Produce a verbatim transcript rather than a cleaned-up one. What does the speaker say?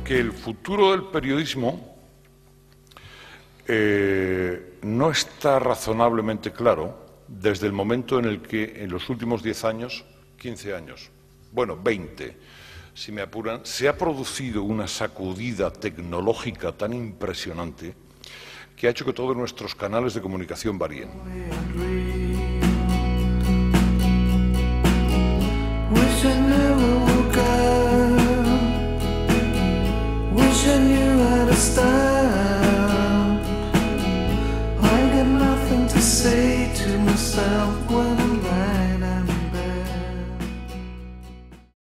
que el futuro del periodismo eh, no está razonablemente claro desde el momento en el que en los últimos diez años, quince años, bueno, veinte, si me apuran, se ha producido una sacudida tecnológica tan impresionante que ha hecho que todos nuestros canales de comunicación varíen. Wish I never